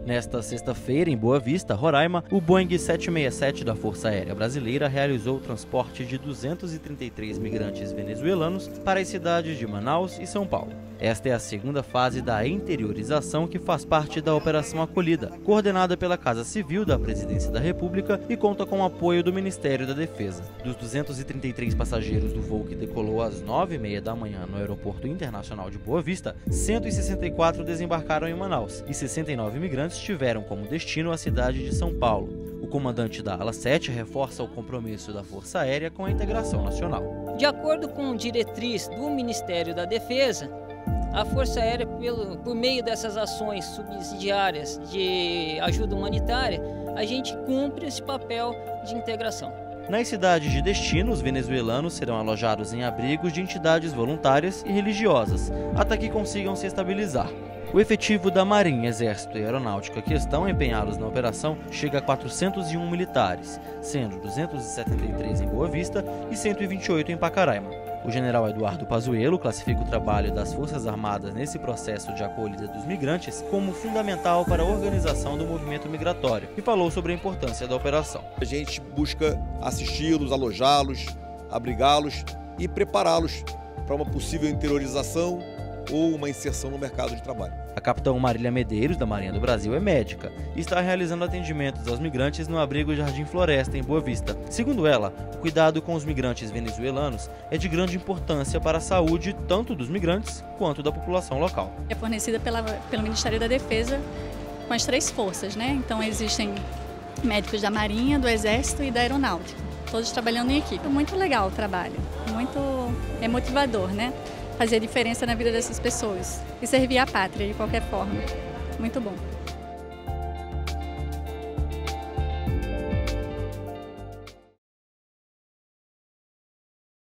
Nesta sexta-feira, em Boa Vista, Roraima, o Boeing 767 da Força Aérea Brasileira realizou o transporte de 233 migrantes venezuelanos para as cidades de Manaus e São Paulo. Esta é a segunda fase da interiorização que faz parte da Operação Acolhida, coordenada pela Casa Civil da Presidência da República e conta com o apoio do Ministério da Defesa. Dos 233 passageiros do voo que decolou às 9h30 da manhã no Aeroporto Internacional de Boa Vista, 164 desembarcaram em Manaus e 69 migrantes tiveram como destino a cidade de São Paulo. O comandante da Ala 7 reforça o compromisso da Força Aérea com a integração nacional. De acordo com diretriz do Ministério da Defesa, a Força Aérea, por meio dessas ações subsidiárias de ajuda humanitária, a gente cumpre esse papel de integração. Nas cidades de destino, os venezuelanos serão alojados em abrigos de entidades voluntárias e religiosas, até que consigam se estabilizar. O efetivo da Marinha, Exército e Aeronáutica que estão empenhados na operação chega a 401 militares, sendo 273 em Boa Vista e 128 em Pacaraima. O general Eduardo Pazuello classifica o trabalho das Forças Armadas nesse processo de acolhida dos migrantes como fundamental para a organização do movimento migratório e falou sobre a importância da operação. A gente busca assisti-los, alojá-los, abrigá-los e prepará-los para uma possível interiorização ou uma inserção no mercado de trabalho. A capitã Marília Medeiros, da Marinha do Brasil, é médica e está realizando atendimentos aos migrantes no abrigo Jardim Floresta, em Boa Vista. Segundo ela, o cuidado com os migrantes venezuelanos é de grande importância para a saúde tanto dos migrantes quanto da população local. É fornecida pelo Ministério da Defesa com as 3 forças, né? Então existem médicos da Marinha, do Exército e da Aeronáutica, todos trabalhando em equipe. É muito legal o trabalho, é motivador, né? Fazer a diferença na vida dessas pessoas e servir a pátria de qualquer forma. Muito bom.